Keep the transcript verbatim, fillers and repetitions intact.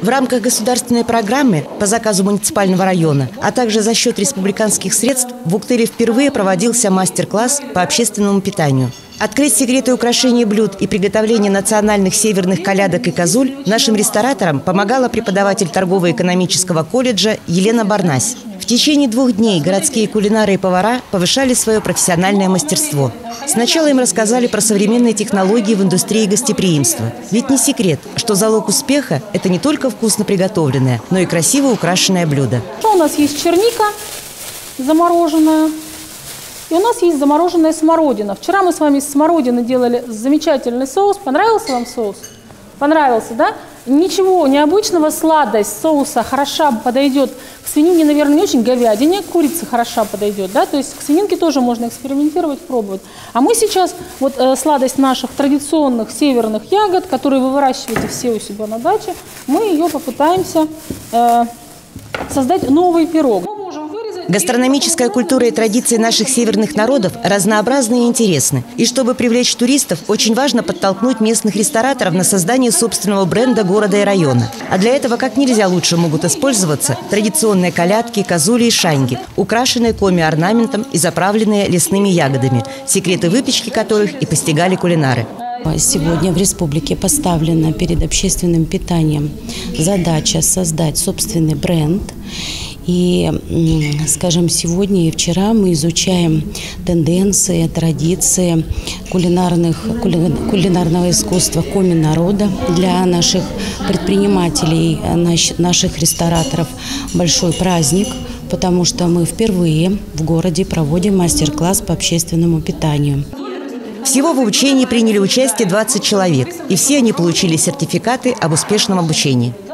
В рамках государственной программы по заказу муниципального района, а также за счет республиканских средств в Уктыле впервые проводился мастер-класс по общественному питанию. Открыть секреты украшения блюд и приготовления национальных северных колядок и козуль нашим рестораторам помогала преподаватель торгово-экономического колледжа Елена Барнась. В течение двух дней городские кулинары и повара повышали свое профессиональное мастерство. Сначала им рассказали про современные технологии в индустрии гостеприимства. Ведь не секрет, что залог успеха – это не только вкусно приготовленное, но и красиво украшенное блюдо. У нас есть черника замороженная. И у нас есть замороженная смородина. Вчера мы с вами из смородины делали замечательный соус. Понравился вам соус? Понравился, да? Ничего необычного, сладость соуса хороша подойдет к свинине, наверное, не очень, говядине, к курице хороша подойдет, да? То есть к свининке тоже можно экспериментировать, пробовать. А мы сейчас, вот э, сладость наших традиционных северных ягод, которые вы выращиваете все у себя на даче, мы ее попытаемся э, создать новый пирог. Гастрономическая культура и традиции наших северных народов разнообразны и интересны. И чтобы привлечь туристов, очень важно подтолкнуть местных рестораторов на создание собственного бренда города и района. А для этого как нельзя лучше могут использоваться традиционные колядки, козули и шаньги, украшенные коми-орнаментом и заправленные лесными ягодами, секреты выпечки которых и постигали кулинары. Сегодня в республике поставлена перед общественным питанием задача создать собственный бренд. И, скажем, сегодня и вчера мы изучаем тенденции, традиции кулинарных, кули, кулинарного искусства коми-народа для наших предпринимателей, наш, наших рестораторов. Большой праздник, потому что мы впервые в городе проводим мастер-класс по общественному питанию. Всего в учении приняли участие двадцать человек, и все они получили сертификаты об успешном обучении.